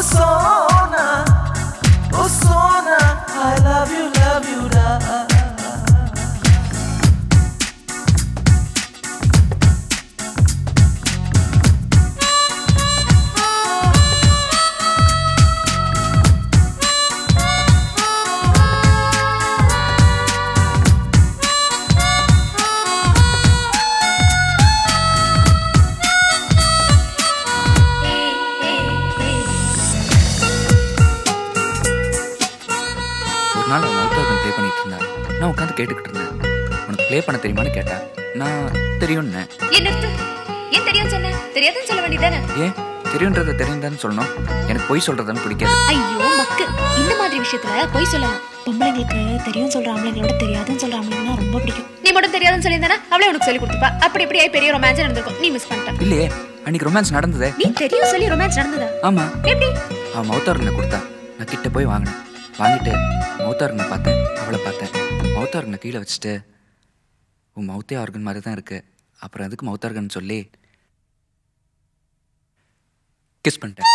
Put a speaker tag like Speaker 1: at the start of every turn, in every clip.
Speaker 1: Sona, oh Sona, I love you da.
Speaker 2: நான் உட்காந்து கேட்டுக்கிட்டு இருந்தேன். உனக்கு ப்ளே பண்ண தெரியுமான்னு கேட்டேன். நான் தெரியும்னு.
Speaker 3: ஏன் தெரியும் சொன்ன? தெரியாதுன்னு சொல்ல வேண்டியதானே?
Speaker 2: ஏன் தெரியுன்றத தெரியுதான்னு சொல்லணும்? எனக்கு பொய் சொல்றதுன்னு பிடிக்காது.
Speaker 3: ஐயோ மக்கு, இந்த மாதிரி விஷயத்துல பொய் சொல்லலாம்.
Speaker 4: பொம்பளைங்களுக்கு தெரியும் சொல்ற ஆம்பளைங்களோட தெரியாதுன்னு சொல்ற ஆம்பளைங்கன்னா ரொம்ப பிடிக்கும்.
Speaker 3: நீ மட்டும் தெரியாதுன்னு சொல்லியிருந்தானா அவளே உனக்கு சொல்லி கொடுத்துப்பா. அப்படி இப்படி பெரிய ரொமான்ஸ் நடந்திருக்கும். நீ மிஸ் பண்ணிட்ட.
Speaker 2: இல்லையே, அன்னைக்கு ரொமான்ஸ் நடந்ததே.
Speaker 3: நீ தெரியும் சொல்லி ரொமான்ஸ் நடந்ததா?
Speaker 2: ஆமா.
Speaker 3: எப்படி?
Speaker 2: அவன் மௌத்தார்கனை கொடுத்தா. நான் கிட்ட போய் வாங்கினேன். வாங்கிட்டு மௌத்தார்கனை பார்த்தேன், அவளை பார்த்தேன். மௌத்தார்கனை கீழே வச்சுட்டு உன் மௌத்தே ஆர்கன் மாதிரி தான் இருக்கு, அப்புறம் அதுக்கு மௌத்தார்கன் சொல்லி கிஸ் பண்ணிட்டேன்.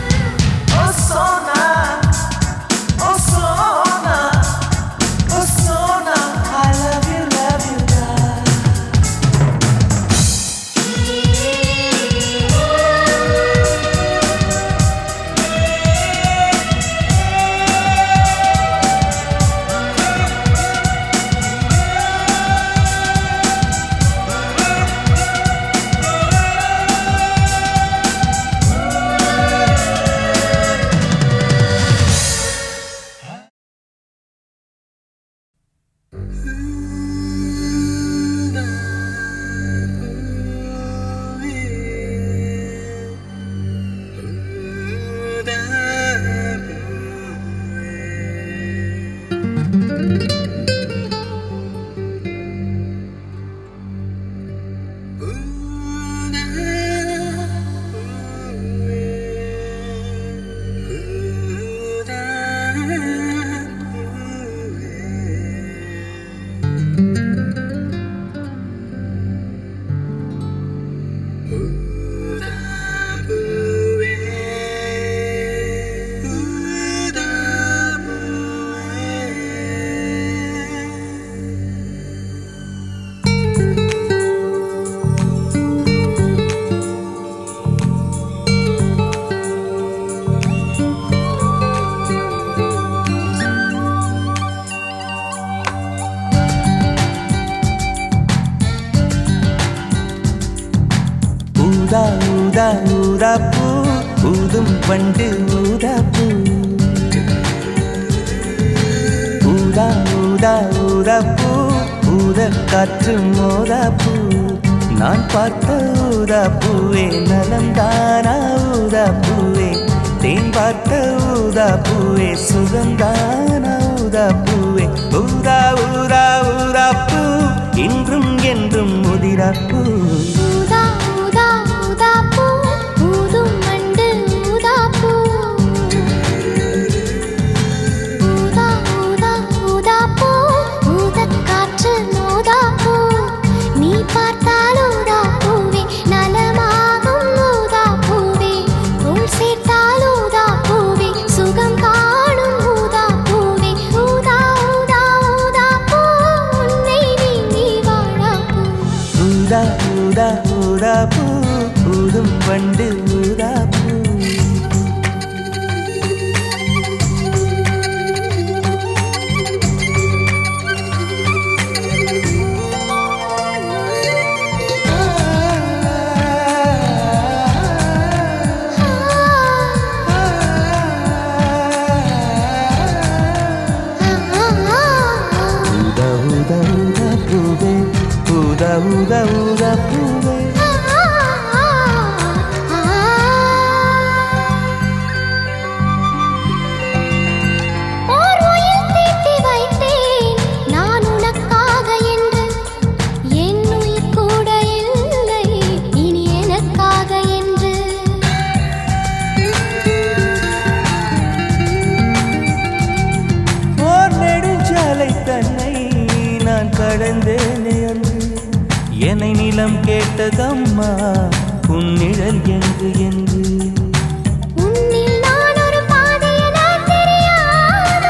Speaker 1: Oh ஊதா ஊதா பூ ஊதும் பண்டு ஊதா பூ ஊதா ஊதா ஊதா பூ ஊத காற்று மோதா பூ நான் பார்த்த ஊதா பூவே நலந்தானா ஊதா பூவே தேன் பார்த்த ஊதா பூவே சுகந்தானா ஊதா பூவே ஊதா ஊதா ஊதா பூ இன்றும் என்றும் முதிரா பூ
Speaker 5: ஊதா ஊதா ஊதா பூ ஊதும் மண்டு ஊதா பூ ஊதா ஊதா ஊதா பூ ஊத காற்று மோதா பூ நீ பார்த்தால் ஊதா பூவே நலமாகும் ஊதா பூவே தோள் சேர்த்தால் ஊதா பூவே சுகம் காணும் ஊதா பூவே ஊதா ஊதா ஊதா பூ உன்னை நீங்கி வாழா பூ
Speaker 1: ஊதா ஊதா ஊதா பூ ஊதும் பண்டு ஊதா பூ ஊதா ஊதா ஊதா பூவே
Speaker 5: ஓர் உயிர் தீட்டி வைத்தேன் நான் உனக்காக என்று என் உயிர் கூட இல்லை இனி எனக்காக என்று
Speaker 1: ஓர் நெடுஞ்சாலை தன்னை நான் கடந்தேனே அன்று என்னை நிலம் கேட்டதம்மா உன் நிழல் என்று என்று
Speaker 5: உன்னில் நான் ஒரு பாதை என தெரியாதோ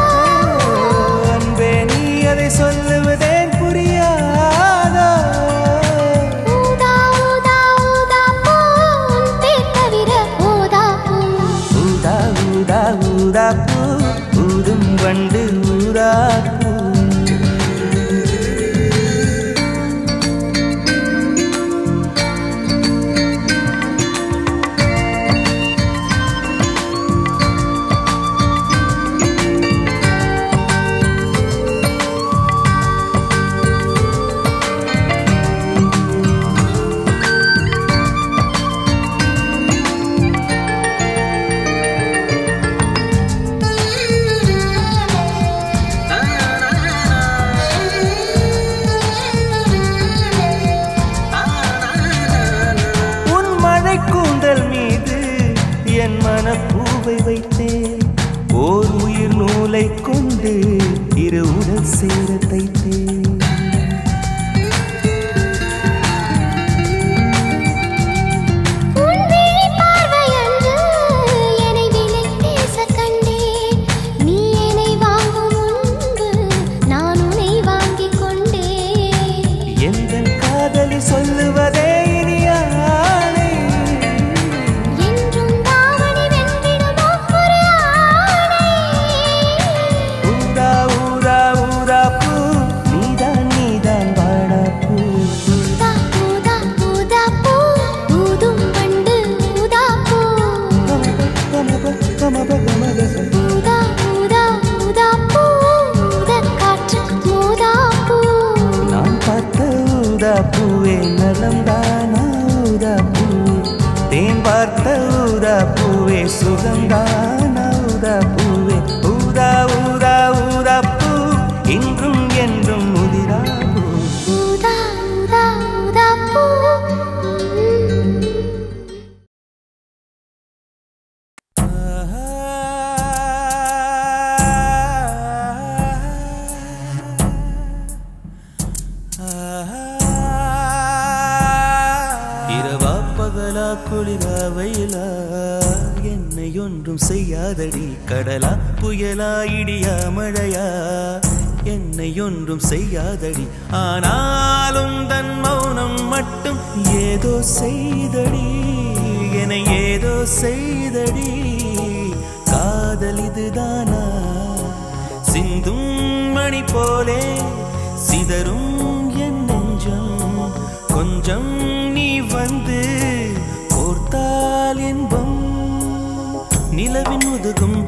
Speaker 1: அன்பே நீ அதை சொல்லுவதேன் புரியாதோ
Speaker 5: ஊதா ஊதா ஊதா பூ உன் பேர் தவிர ஊதா பூ
Speaker 1: ஊதா ஊதா ஊதா பூ ஊதும் வண்டு ஊதா பூ கூந்தல் மீது என் மனப்பூவை வைத்தேன் ஓர் உயிர் நூலை கொண்டு இரு உடல் சேர தைத்தேன் சொல்லுவதே இனியானே
Speaker 5: என்றும் தாவணி வென்றிடுமோ ஒரு ஆணை
Speaker 1: ஊதா ஊதா ஊதா பூ நீதான் வாடா பூ
Speaker 5: ஊதா ஊதா ஊதா பூ ஊதும் வண்டு ஊதா பூ ஊதா ஊதா ஊதா பூ ஊத காற்று மோதா பூ
Speaker 1: நான் பார்த்த ஊதா பூவே நலம்தானா ஊதா பூவே தேன் பார்த்த ஊதா பூவே சுகந்தானா ஊதா பூவே ஊதா ஊதா ஊதா பூ இன்றும் என்றும் முதிரா பூ
Speaker 5: ஊதா ஊதா ஊதா பூ
Speaker 1: இரவா பகலா குளிரா வெயிலா என்னை ஒன்றும் செய்யாதடி கடலா புயலா இடியா மழையா என்னை ஒன்றும் செய்யாதடி ஆனாலும் தன் மௌனம் மட்டும் ஏதோ செய்தடி என்னை ஏதோ செய்தடி காதல் இதுதானா சிந்தும் மணி போலே சிதறும் என் நெஞ்சம் கொஞ்சம் நீ வந்து கோர்த்து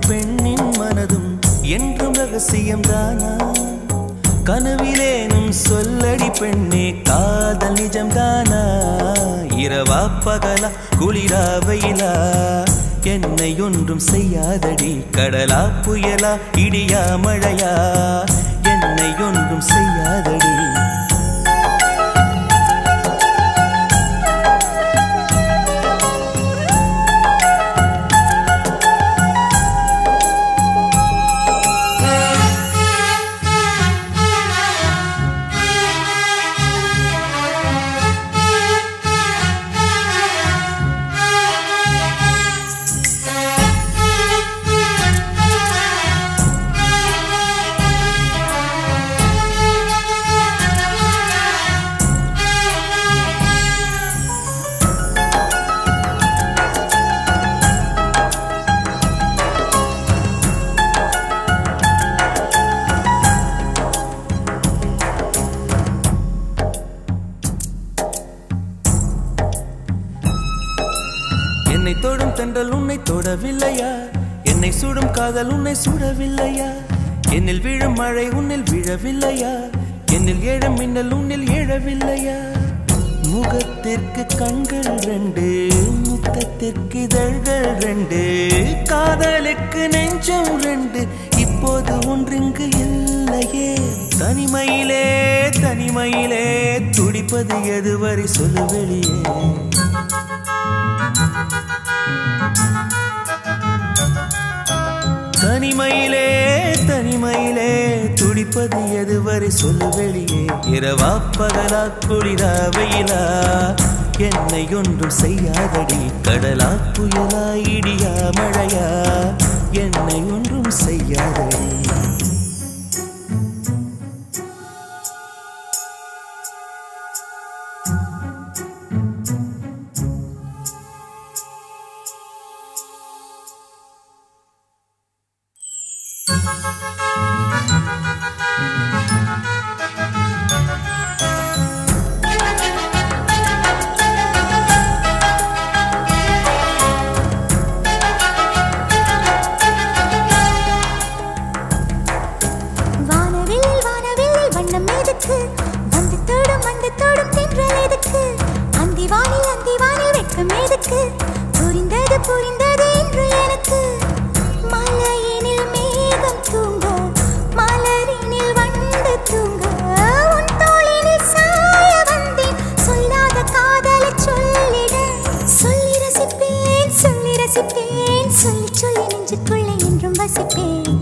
Speaker 1: பெண்ணின் மனதும் என்றும் ரகசியம்தானா? கனவிலேனும் சொல்லடி பெண்ணே காதல் நிஜம்தானா? இரவா பகலா குளிரா வெயிலா என்னை ஒன்றும் செய்யாதடி. கடலா புயலா இடியா மழையா என்னை ஒன்றும் செய்யாதடி. என்னை தொடும் தென்றல் உன்னை தொடவில்லையா? என்னை சுடும் காதல் உன்னை சுடவில்லையா? என்னில் விழும் மழை உன்னில் விழவில்லையா? என்னில் ஏழும் மின்னல் உன்னில் எழவில்லையா? முகத்திற்கு கண்கள் ரெண்டு, முத்தத்திற்கு இதழ்கள் ரெண்டு, காதலுக்கு நெஞ்சம் ரெண்டு, இப்போது ஒன்றிங்கு இல்லையே. தனிமையிலே தனிமையிலே துடிப்பது எதுவரை சொல்லு வெளியே. தனிமையிலே தனிமையிலே துடிப்பது எதுவரை சொல்லு வெளியே. இரவா பகலா குளிரா வெயிலா என்னை ஒன்றும் செய்யாதடி. கடலா புயலா இடியா மழையா என்னை ஒன்றும் செய்யாதடி.
Speaker 5: புரிந்தது புரிந்தது என்று எனக்கு. மலையினில் மேகம் தூங்க, மலரினில் வண்டு தூங்க, உன் தோளினில் சாய வந்தேன். சொல்லாத காதலை சொல்லிட, சொல்லி ரசிப்பேன் சொல்லி ரசிப்பேன், சொல்லி சொல்லி நெஞ்சுக்குள்ளே என்றும் வசிப்பேன்.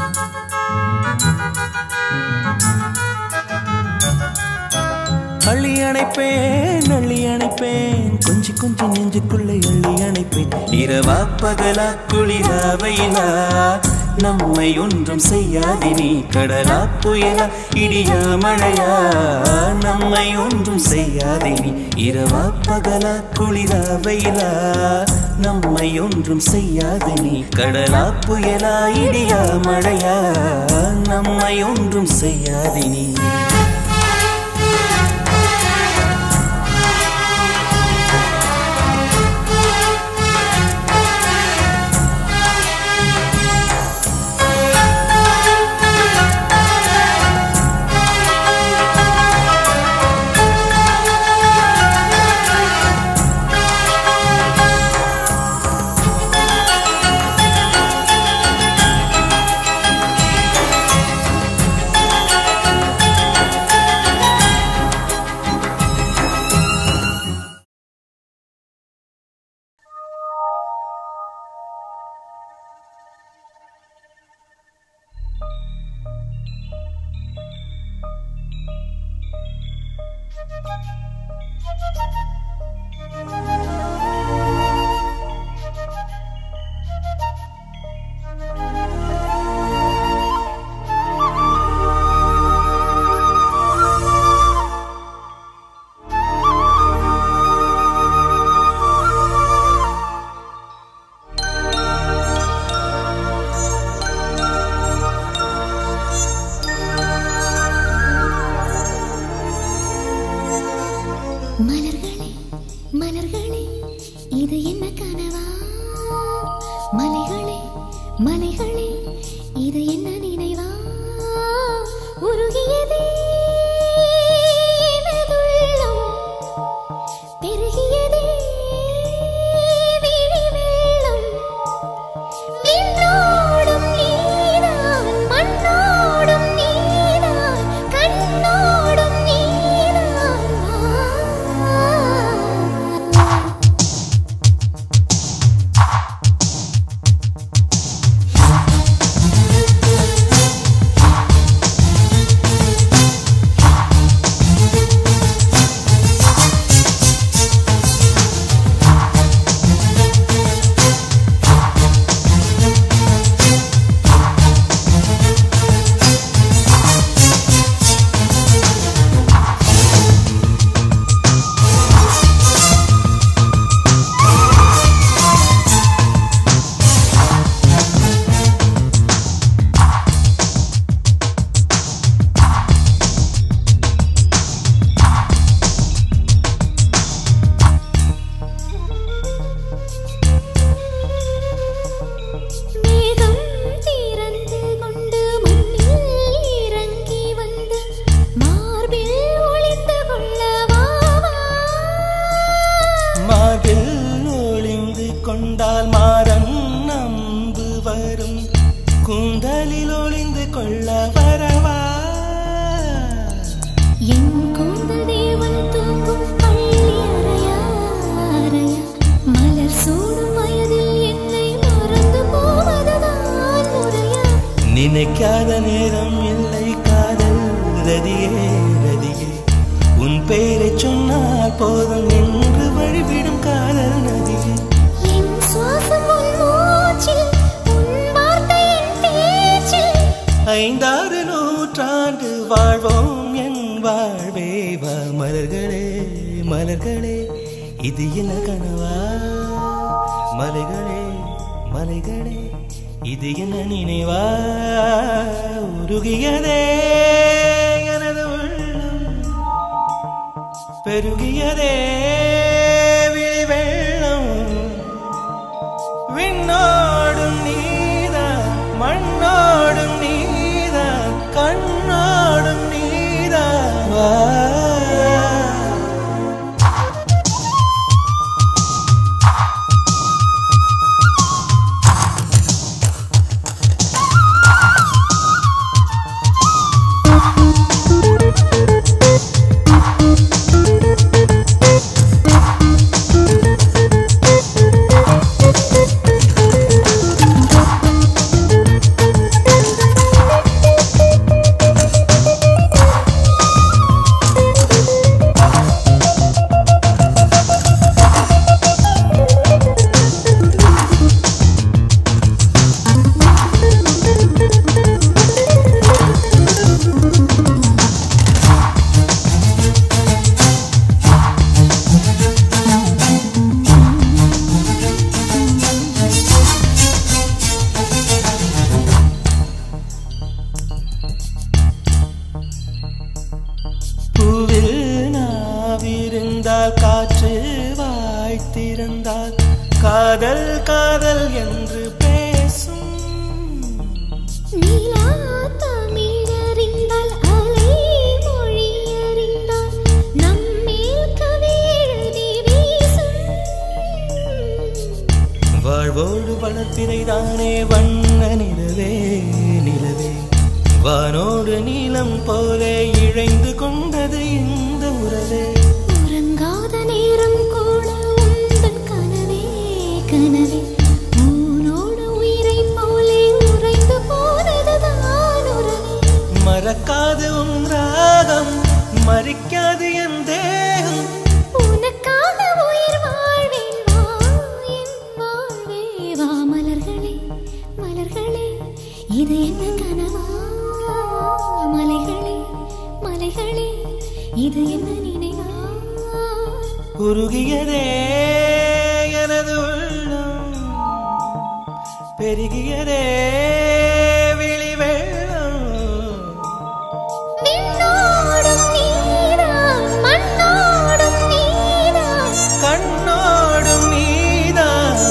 Speaker 1: அள்ளி அணைப்பேன் அள்ளி அணைப்பேன், கொஞ்சி கொஞ்சி நெஞ்சுக்குள்ளே அள்ளி அணைப்பேன். இரவா பகலா குளிரா வெயிலா நம்மை ஒன்றும் செய்யாதினி. கடலா புயலா இடியா மழையா நம்மை ஒன்றும் செய்யாதினி. இரவா பகலா குளிரா வெயிலா நம்மை ஒன்றும் செய்யாதினி. கடலா புயலா இடியா மழையா நம்மை ஒன்றும் செய்யாதினி. கொள்ள வரவா
Speaker 5: என் கூந்தல் தேவன் தூங்கும் பள்ளி அறையா அறையா மலர் சூடும் வயதில் என்னை மறந்து போவதுதான் முறையா
Speaker 1: நினைக்காத நேரம் இல்லை காதல் ரதியே ரதியே உன் பெயரை சொன்னால் போதும் என்று வழிவிடும் காதல் நதியே
Speaker 5: என் சுவாசம் உன் மூச்சில் உன் வார்த்தையின் பேச்சில்
Speaker 1: 5-6 நூற்றாண்டு வாழ்வோம் என் வாழ்வே வா மலர்களே மலர்களே இது என்ன கனவா மலைகளே மலைகளே இது என்ன நினைவா உருகியதே எனது உள்ளம் பெருகியதே விழி வெள்ளம் விண்ணோடும் நீதான் மண்ணோடும் நீதான் கண்ணோடும் நீதான் வா காற்று வாய்த்திருந்தால் காதல் காதல் என்று பேசும்
Speaker 5: நீலா தமிழறிந்தால் அலை மொழியறிந்தால் நம்மேல் கவி எழுதி வீசும்
Speaker 1: வாழ்வோடு வளர்த்திரைதானே வண்ண நிலவே நிலவே வானோடு நீலம் போலே இழைந்து கொண்டது இந்த உறவே
Speaker 5: உறங்காத நேரம் கூட உந்தன் கனவே கனவே உன்னோடு உயிரை போலே உறைந்து போனதுதான் உறவே
Speaker 1: மறக்காது உன் ராகம் மறிக்காது என் தேகம்
Speaker 5: உனக்காக உயிர் வாழ்வேன் வா என் வாழ்வே வா மலர்களே மலர்களே இது என்ன கனவா மலைகளே மலைகளே இது என்ன நினைவா
Speaker 1: உருகியதே எனது உள்ளம் பெருகியதே விழி வெள்ளம்
Speaker 5: விண்ணோடும் நீதான் மண்ணோடும் நீதான்
Speaker 1: கண்ணோடும் நீதான்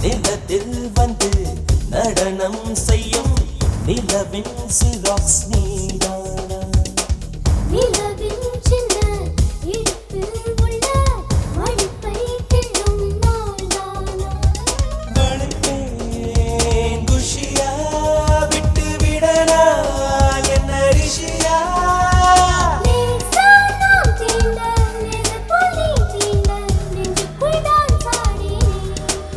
Speaker 1: நிலத்தில் வந்து நடனம் செய்யும் நிலவின் சிராக்ஸ் நீதானா
Speaker 5: நிலவின் சின்ன இடுப்பில் உள்ள மடிப்பை கிள்ளும் நாள்தானா
Speaker 1: மணிப்பேன் குஷியா விட்டு விடனா என்ன ரிஷியா
Speaker 5: லேசா நாம் தீண்ட நெருப்புள் நீ தீண்ட நெஞ்சுக்குள் தான் சாடினேன்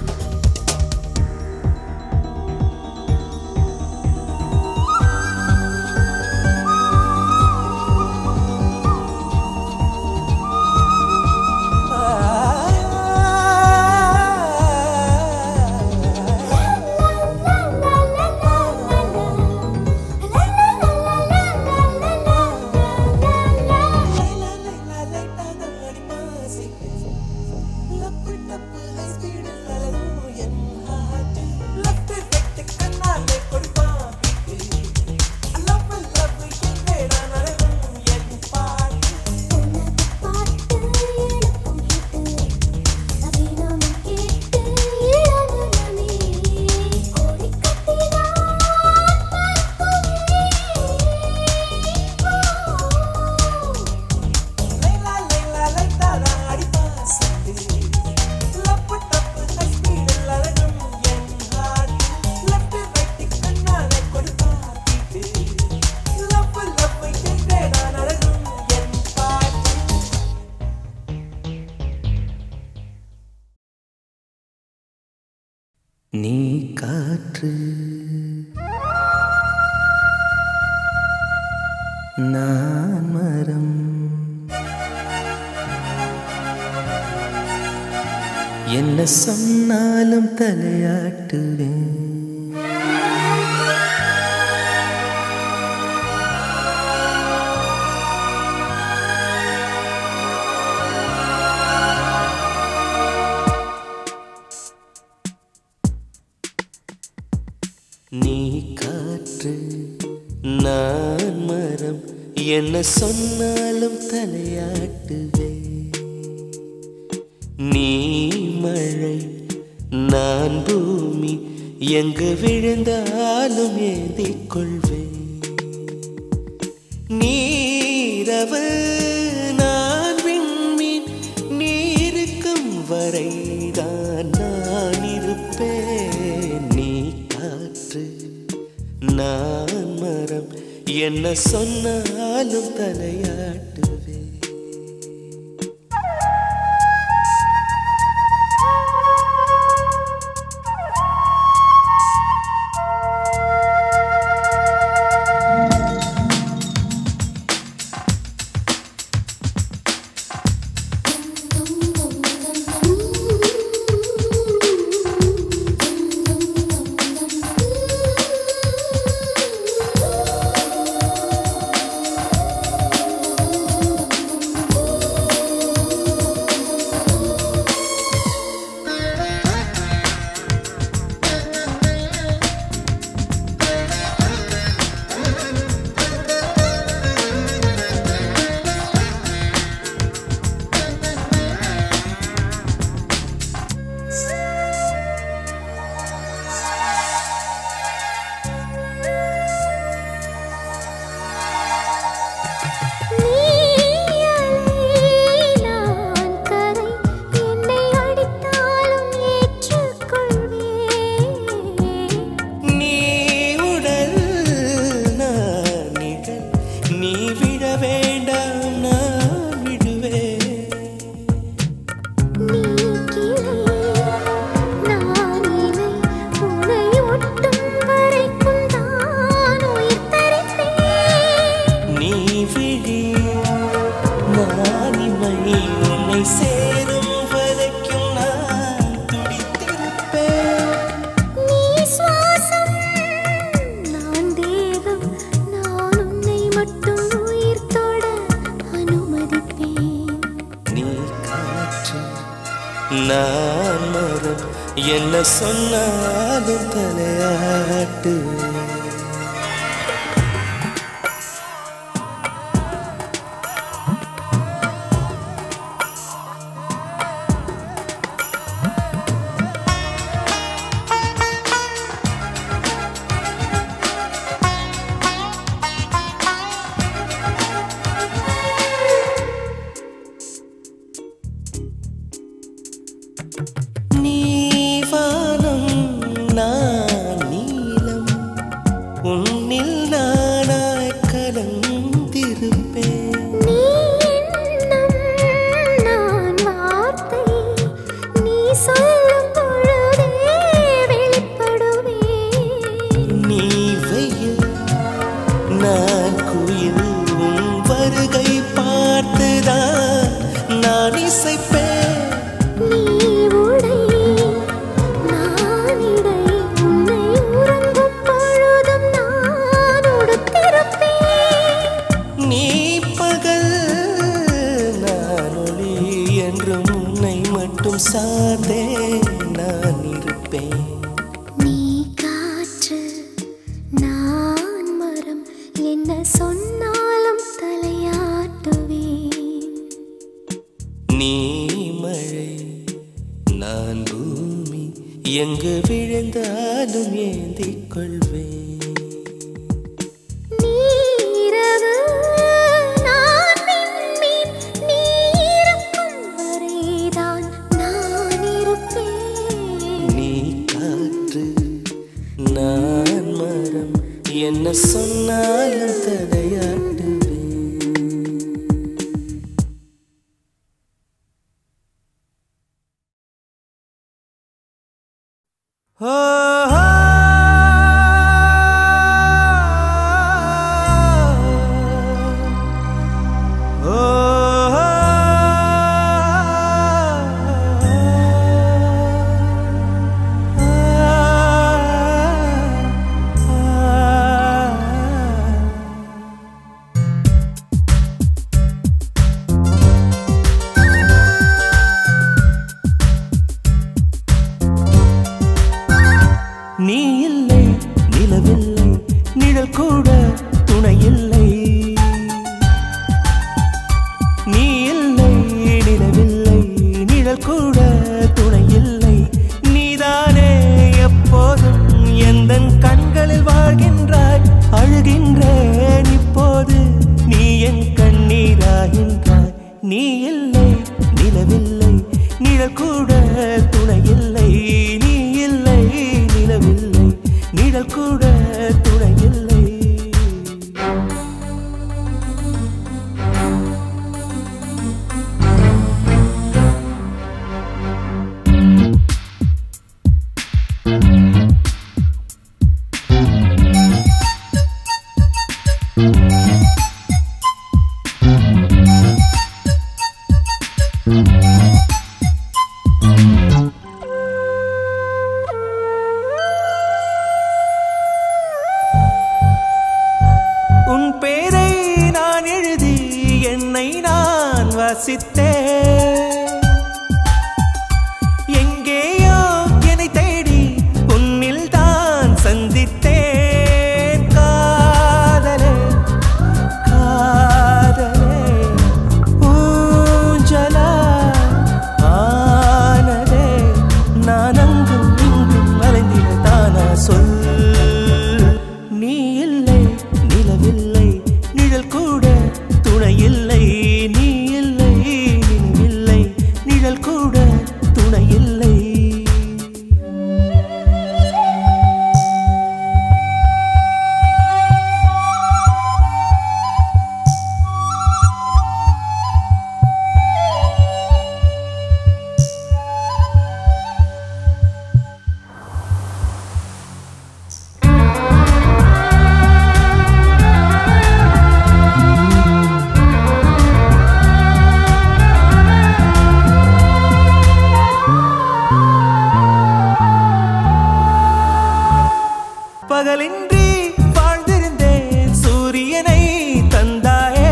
Speaker 1: நீ காற்று நான் மரம் என்ன சொன்னாலும் தலையாட்டுவேன் நீ காற்று நான் மரம் என்ன சொன்னாலும் தலையாட்டுவே நீ மழை நான் பூமி எங்கு விழுந்தாலும் ஏந்திக் கொள்வேன் நீரவு நான் விண்மீன் நீருக்கும் வரைதான் நான் இருப்பேன் நீ காற்று நான் மரம் என்ன சொன்னாலும் தலையாட்டுவே நான் மரம் என்ன சொன்னாலும் தலையாட்டு நீ வானம் நான் நீலம் உன்னில் நானாய் கலந்திருப்பேன்.
Speaker 5: நீ எண்ணம் நான் வார்த்தை நீ சொல்லும் பொழுதே வெளிப்படுவேன்.
Speaker 1: நீ வெயில் நான் குயில் உன் வருகை பார்த்துதான் நான் இசைப்பேன்.
Speaker 5: நீ உடை நான் இடை உன்னை உறங்கும் பொழுதும் நான் உடுத்திருப்பேன்.
Speaker 1: நீ பகல் நான் ஒளி என்றும் உன்னை மட்டும் சார்ந்தே நான் இருப்பேன்.
Speaker 5: நீ காற்று நான் மரம் என்ன சொன்னாலும் தலையாட்டுவேன்.
Speaker 1: நீ மழை நான் பூமி எங்கு விழுந்தாலும் ஏந்திக் கொள்வேன்.
Speaker 5: நீரவு நான் விண்மீன் நீ இருக்கும் வரைதான் நான் இருப்பேன்.
Speaker 1: நீ காற்று நான் மரம் என்ன சொன்னாலும் தடையாட்டுவேன். ஓ நீ இல்லை நிலவில்லை நிழல் கூட துணை இல்லை. நீ இல்லை நிலவில்லை நிழல் கூட துணை இல்லை. நீதானே எப்போதும் எந்தன் கண்களில் வாழ்கின்றாய். அழுகின்றேன் இப்போது நீ என் கண்ணீராகின்றாய். நீ இல்லை நிலவில்லை நிழல் கூட துணை இல்லை. நீ இல்லை நிலவில்லை நிழல் கூட துணை இல்லை. உன் பேரை நான் எழுதி என்னை நான் வாசித்தேன். எங்கேயோ என்னை தேடி உன்னில் தான் சந்தித்தேன். காதலே காதலே ஊஞ்சலா ஆனதே நான் அங்கும் இங்கும் அலைந்திட தானா சொல். நீ இல்லை நிலவில்லை நிழல் கூட துணை இல்லை. நீ இல்லை நிலவில்லை நிழல் கூட துணை இல்லை. பகலின்றி வாழ்ந்திருந்தேன் சூரியனை தந்தாயே.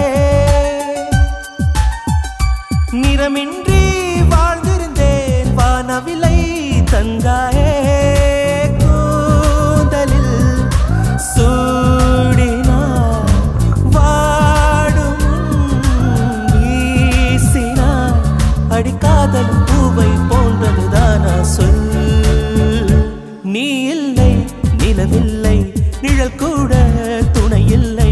Speaker 1: நிறமின்றி வாழ்ந்திருந்தேன் வானவிலை தந்தாயே. கூந்தலில் சூடினார் வாடும் வீசினார். அடிக்காதல் பூவை போன்றதுதானா சொல். நீ இல்லை நிலவில்லை நிழல் கூட துணை இல்லை.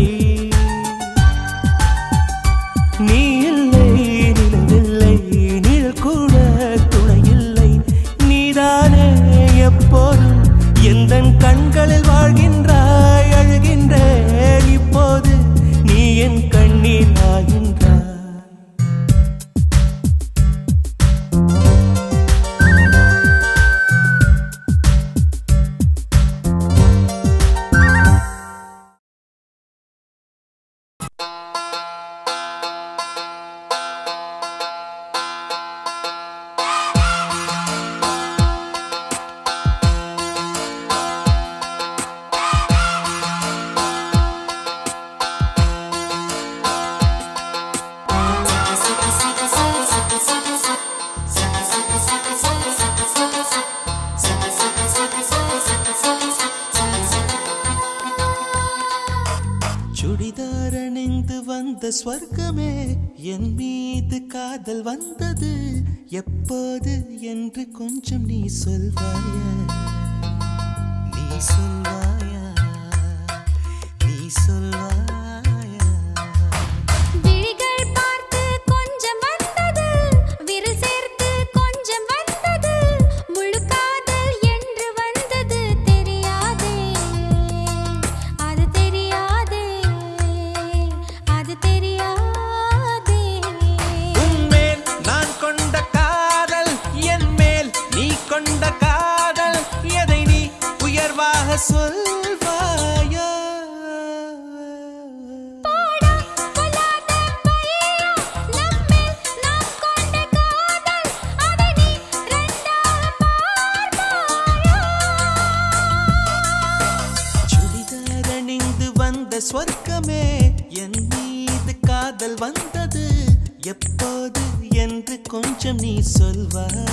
Speaker 1: நீ இல்லை நிலவில்லை நிழல் கூட துணை இல்லை. ஸ்வர்க்கமே என் மீது காதல் வந்தது எப்போது என்று கொஞ்சம் நீ சொல்வாயா நீ சொல்வாயா நீ சொல்வாயா
Speaker 5: விழிகள் பார்த்து கொஞ்சம் வந்தது விரல் சேர்த்து கொஞ்சம் வந்தது முழு காதல் என்று வந்தது தெரியாதே அது தெரியாதே அது தெரியாதே
Speaker 1: உன்மேல் நான் கொண்ட காதல் என் மேல் நீ கொண்ட காதல் எதை நீ உயர்வாக சொல்வாயா
Speaker 5: போடா கொல்லாத பையா நம்மேல் நாம் கொண்ட காதல் அதை நீ ரெண்டாக பார்ப்பாயா
Speaker 1: சுடிதார் அணிந்து வந்த ஸ்வர்க்கமே என் மீது காதல் வந்தது எப்போது என்று கொஞ்சம் நீ சொல்வாயா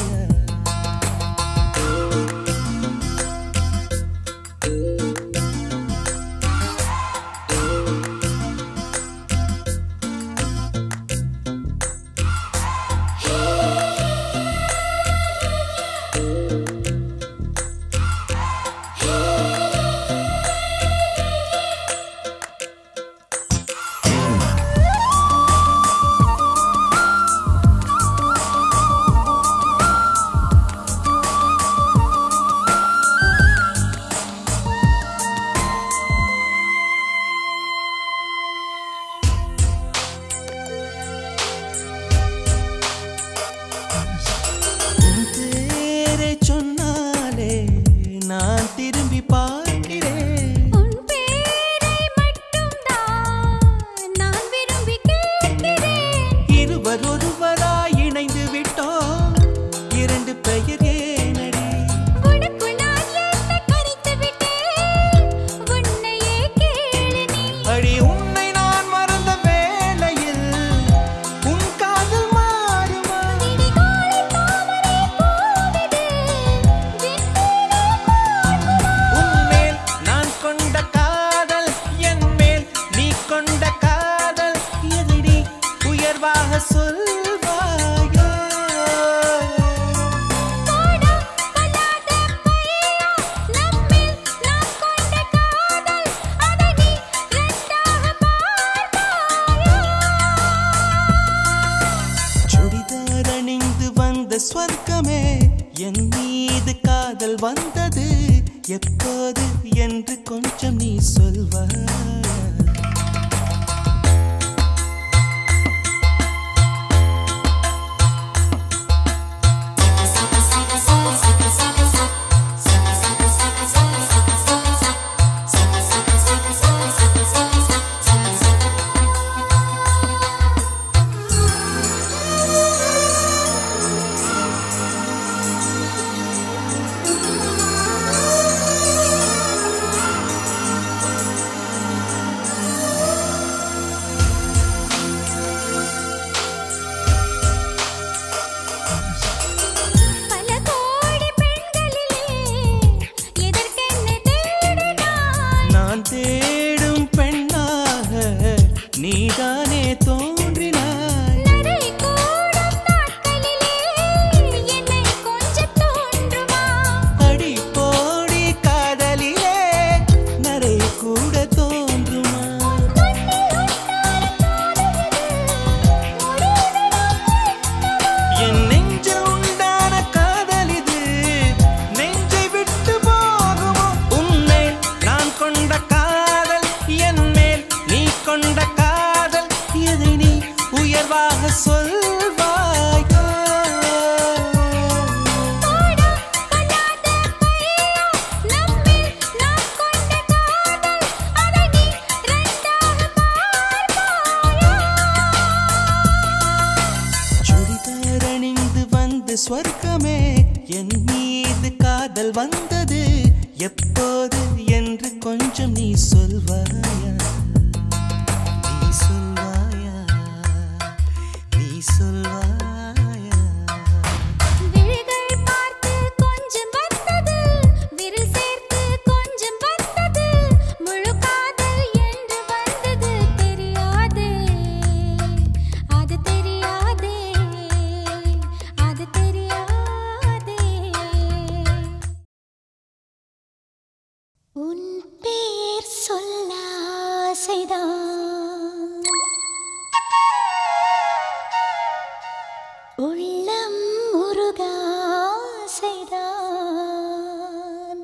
Speaker 1: உன் பேரை சொன்னாலே நான் திரும்பி பார்க்கிறேன்
Speaker 5: உன் பேரை மட்டும் தான் நான் விரும்பி கேட்கிறேன்
Speaker 1: இருவர் ஒருவராய் இணைந்து விட்டோம் இரண்டு பெயர் ஏனடி
Speaker 5: உனக்குள் நான் என்னை கரைத்து விட்டேன் உன்னையே கேளு நீ
Speaker 1: அடி உன்னை நான் மறந்த வேளையில் உன் காதல் மாறுமா
Speaker 5: விடிகாலை தாமரை பூவிது விண்மீனே பார்க்குமா
Speaker 1: உன்மேல் நான் கொண்ட காதல் என் மேல் நீ கொண்ட காதல் எதை நீ உயர்வாக சொல்வாயா
Speaker 5: போடா கொல்லாத பையா நம்மேல் நாம் கொண்ட காதல் அதை நீ ரெண்டாக பார்ப்பாயா
Speaker 1: சுடிதார் அணிந்து வந்த ஸ்வர்க்கமே என் மீது காதல் வந்தது எப்போது என்று கொஞ்சம் நீ சொல்வாயா
Speaker 5: பல கோடி பெண்களிலே எதற்கென்ன தேடினாய்
Speaker 1: நான் தேடும் பெண்ணாக நீதானே தோன்றினாய்
Speaker 5: நடை கூடும் நாட்களிலே என்னை கொஞ்சம் தோன்றுமா
Speaker 1: அடி போடி காதலிலே நரை கூட தோன்றுமா என் நெஞ்சில் உண்டான காதல் இது நெஞ்சை விட்டு போகுமோ உன்மேல் நான் கொண்ட காதல் என் மேல் நீ கொண்ட காதல் எதை நீ உயர்வாக சொல்வாயா
Speaker 5: போடா கொல்லாத பையா நம்மேல் நாம் கொண்ட காதல் அதை நீ ரெண்டாக பார்ப்பாயா
Speaker 1: சுடிதார் அணிந்து வந்த ஸ்வர்க்கமே என் மீது காதல் வந்தது எப்போது என்று கொஞ்சம் நீ சொல்வாயா நீ சொல்வாயா நீ சொல்வாயா
Speaker 5: விழிகள் பார்த்து கொஞ்சம் வந்தது விரல் சேர்த்து கொஞ்சம் வந்தது முழு காதல் என்று வந்தது தெரியாதே உன் பேர் சொல்ல ஆசைதான் உள்ளம் உருக ஆசைதான்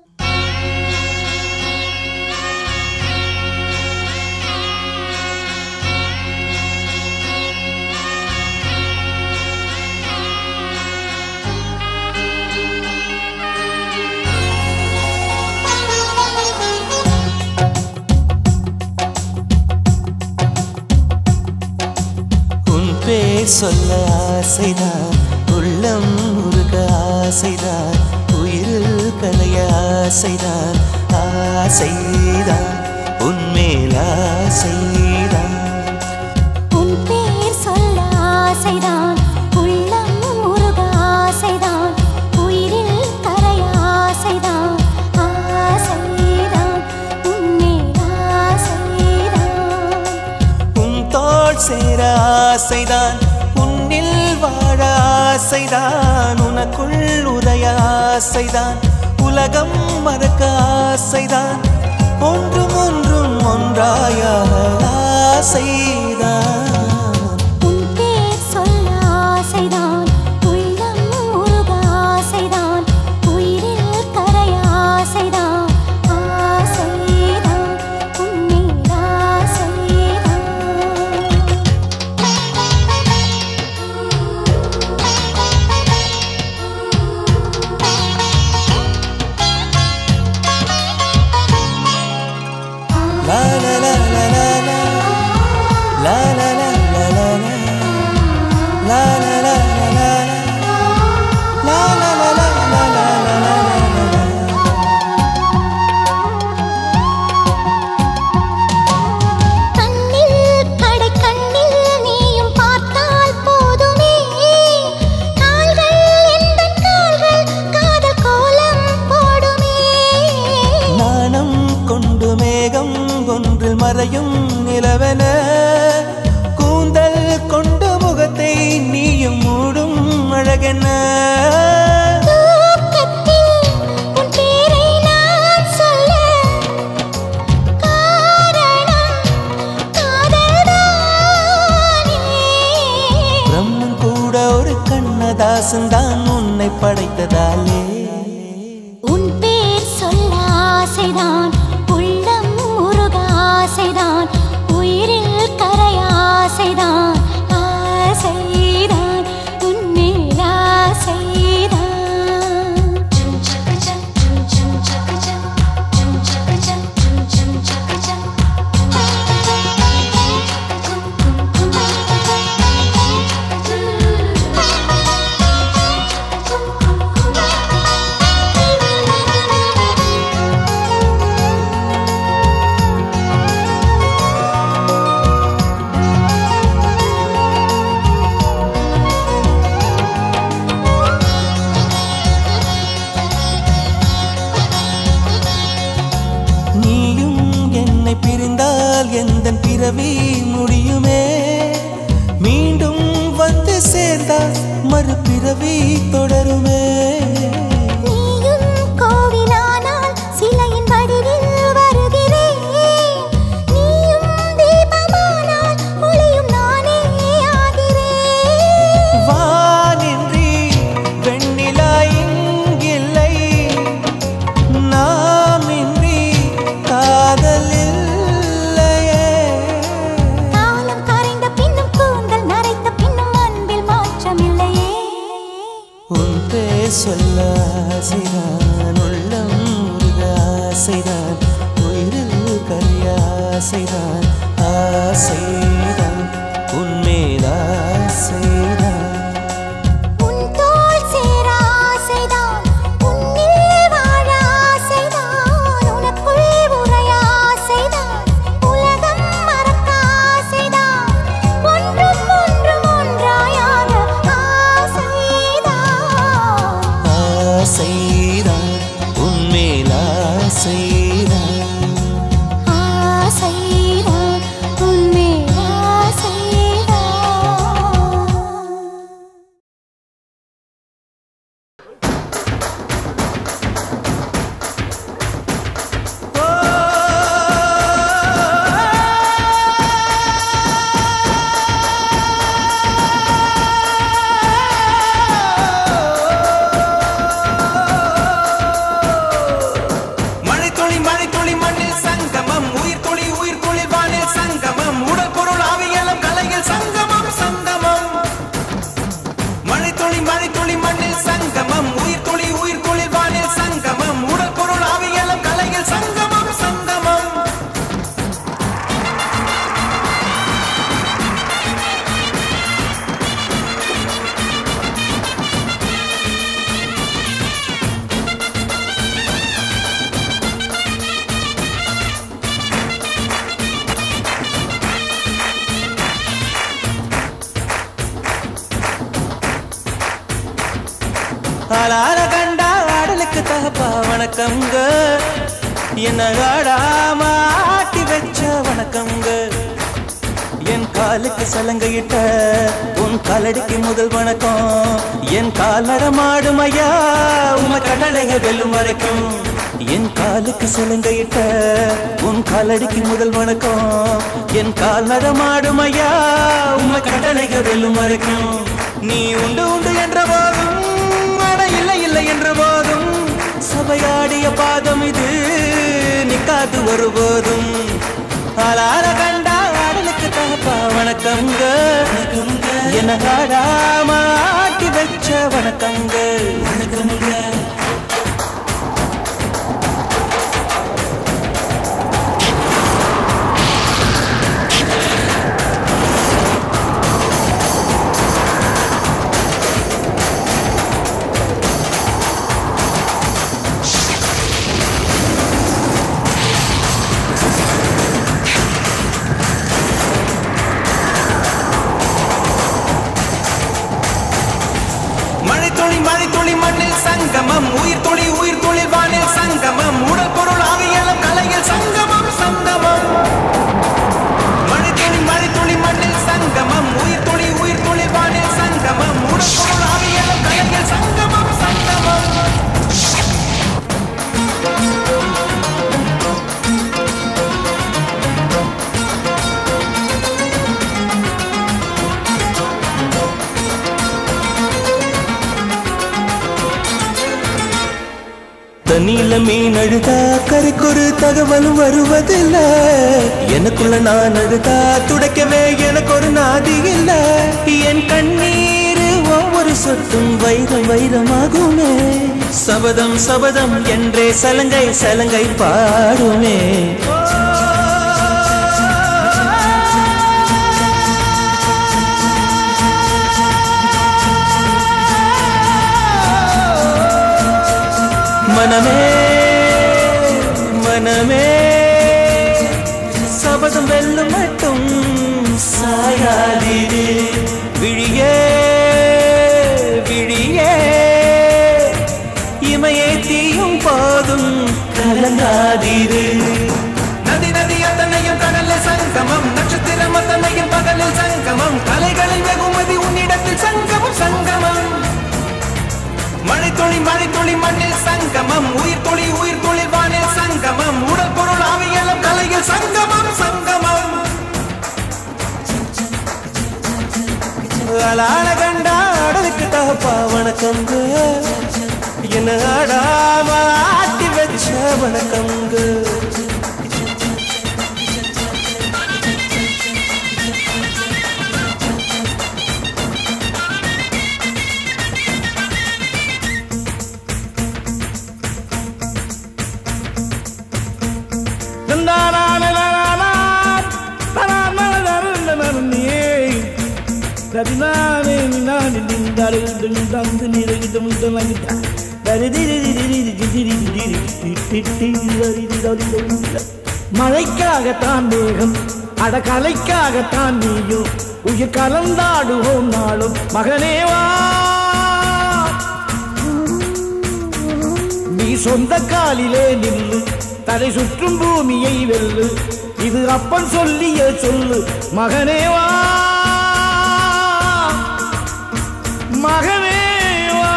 Speaker 1: பேர் சொல்ல ஆசைதான் உள்ளம் முருக ஆசைதான் உயிரில் கலைய ஆசைதான் ஆசைதான் உன்மேல் ஆசைதான்
Speaker 5: உன் பேர் சொல்ல ஆசைதான் உள்ளம் முருக ஆசைதான் உயிரில் கரைய ஆசைதான் ஆசைதான் உன்மேல் ஆசைதான்
Speaker 1: உன் தோள் சேர ஆசைதான் உன்னில் வாழ ஆசைதான் உனக்குள் உதய ஆசைதான் உலகம் மறக்க ஆசைதான் ஒன்றும் ஒன்றும் ஒன்றாய ஆசைதான்
Speaker 5: உன் பேர் சொல்ல ஆசைதான் உள்ளம் முருக ஆசைதான் உயிரில் கரைய ஆசைதான் ஆசைதான் உன்மேல் ஆசைதான்
Speaker 1: La la la la la la la la la la la la la la la la la la la la
Speaker 5: கண்ணில் கடை கண்ணில் நீயும் பார்த்தால் போதுமே கால்கள் எந்தன் கால்கள் காதல் கோலம் போடுமே
Speaker 1: நாணம் கொண்டு மேகம் ஒன்றில் மறையும் நிலவென கூந்தல் கொண்டு முகத்தை நீயும் மூடும் அழகென
Speaker 5: தூக்கத்தில் உன் பேரை நான் சொல்ல காரணம் காதல்தானே
Speaker 1: பிரம்மன் கூட ஒரு கண்ணதாசன் தான் உன்னை படைத்ததாலே
Speaker 5: உன் பேர் சொல்ல ஆசைதான் உள்ளம் முருக ஆசைதான் உயிரில் கரைய ஆசைதான் ஆசைதான் உன்மேல் ஆசைதான்
Speaker 1: நீயும் என்னை பிரிந்தால் எந்தன் பிறவி முடியுமே மீண்டும் வந்து சேர்ந்தால் மறுபிறவி தொடருமே
Speaker 5: நீயும் கோவிலானால் சிலையின் வடிவில் வருகிறேன் நீயும் தீபமானால் ஒளியும் நானே ஆகிறேன்
Speaker 1: வானின்றி வெண்ணிலா இங்கில்லை நாமின்றி காதல் இல்லையே
Speaker 5: காலம் கரைந்த பின்னும் கூந்தல் நரைத்த பின்னும் அன்பில் மாற்றமில்லையே
Speaker 1: உன் பேர் சொல்ல ஆசைதான் உள்ளம் முருக ஆசைதான் உயிரில் கரைய ஆசைதான் ஆசைதான் உன்மேல் ஆசைதான்
Speaker 5: உன் தோள் சேர ஆசைதான் உன்னில் வாழ ஆசைதான் உனக்குள் உறைய ஆசைதான் உலகம் மறக்க ஆசைதான் ஒன்றும் ஒன்றும் ஒன்றாயாக ஆசைதான்
Speaker 1: ஆசைதான் உன்மேல் ஆசைதான்
Speaker 5: ஆசைதான் உன்மேல் ஆசைதான்
Speaker 1: ஆளால கண்டா ஆடலுக்கு தகப்பா வணக்கம்ங்க என்ன ஆடாம ஆட்டி வச்ச வணக்கம்ங்க என் காலுக்கு சலங்கையிட்ட உன் காலடிக்கு முதல் வணக்கம் என் கால் நடமாடும் ஐயா உம கடலைக வெல்லும் வரைக்கும் என் காலுக்கு சலங்கையிட்ட உன் காலடிக்கு முதல் வணக்கம் என் கால் நடமாடும் ஐயா உம கடலைக வெல்லும் வரைக்கும் நீ உண்டு உண்டு என்ற போதும் அட இல்லை இல்லை என்ற போதும் சபையாடிய பாதம் இது நிக்காது ஒருபோதும் ஆளால கண்டா ஆடலுக்கு தகப்பா வணக்கம்ங்க என்ன ஆடாம ஆட்டி வச்ச வணக்கங்க வணக்கம்ங்க மழைத்துளி மண்ணில் சங்கமம் உயிர் துளி வானில் சங்கமம் உடல் பொருள் ஆவியலும் கலையில் சங்கமம் சங்கமம் மழைத்துளி மண்ணில் சங்கமம் உயிர் துளி வானில் சங்கமம் உடல் பொருள் ஆவியலும் கலையில் சங்கமம் சங்கமம் தண்ணியில மீன் அழுதா கரைக்கொரு தகவலும் வருவதில்ல எனக்குள்ள நான் அழுதா துடைக்கவே எனக்கு ஒரு நாதி இல்ல என் கண்ணீர் ஒவ்வொரு சொட்டும் வைரம் வைரமாகுமே சபதம் சபதம் என்றே சலங்கை பாடுமே மனமே சபதம் வெல்லும் மட்டும் சாயாதீரு விழியே இமையே தீயும் போதும் கலங்காதீரு நதி அத்தனையும் கடலில் சங்கமம் நட்சத்திரம் அத்தனையும் பகலில் சங்கமம் கலைகளின் வெகுமதி உன்னிடத்தில் சங்கமம் சங்கமம் மழைத்துளி மண்ணில் சங்கமம் உயிர் துளி வானில் சங்கமம் உடல் பொருள் ஆவியலும் கலையில் சங்கமம் சங்கமம் ஆளால கண்டா ஆடலுக்கு தகப்பா வணக்கங்க என்ன ஆடாம ஆட்டி வச்ச வணக்கங்க
Speaker 6: மழைக்காகத்தான் மேகம் அடகலைக்காகத்தான் நீயும் உயிர் கலந்தாடுவோம் நாளும் மகனேவா நீ சொந்த காலிலே நில்லு தலை சுற்றும் பூமியை வெல்லு இது அப்பன் சொல்லிய சொல்லு மகனேவா மகனேவா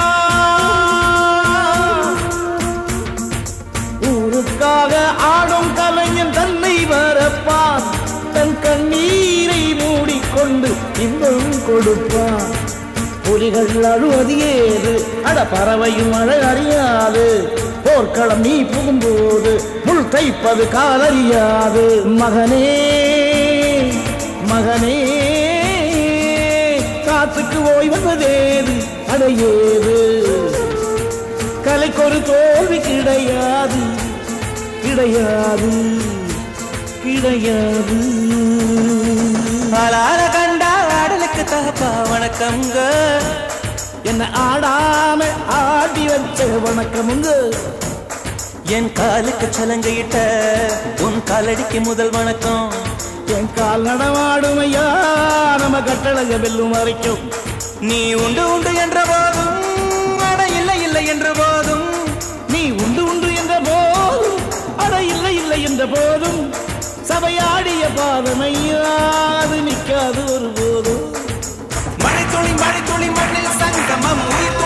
Speaker 6: ஊருக்காக ஆடும் கலைஞன் தன்னை வரப்பான் தன் கண்ணீரை மூடிக்கொண்டு இன்பம் கொடுப்பான் புலிகள் அழுவது ஏது அட பறவையும் அழ அறியாது போர்க்களம் நீ புகும்போது முள் தைப்பது காலறியாது மகனே காத்துக்கு ஓய்வதேது அடையேது கலைக்கொரு தோல்வி கிடையாது
Speaker 1: ஆளால கண்டா ஆடலுக்கு தகப்பா வணக்கம்ங்க
Speaker 6: என்ன ஆடாம ஆடி வச்ச வணக்கமுங்க
Speaker 1: என் காலுக்கு சலங்கையிட்ட உன் காலடிக்கு முதல் வணக்கம்
Speaker 6: என் கால் நடமாடும் ஐயா நம்ம கட்டழக வெல்லும் வரைக்கும்
Speaker 1: நீ உண்டு என்ற போதும் அட இல்லை என்ற போதும்
Speaker 6: நீ உண்டு உண்டு என்ற போதும் அட இல்லை இல்லை என்ற போதும் சபையாடிய பாதமையாது நிற்காது ஒரு போதும்
Speaker 1: மழை துளி மண்ணில் சங்கமம் உயிர்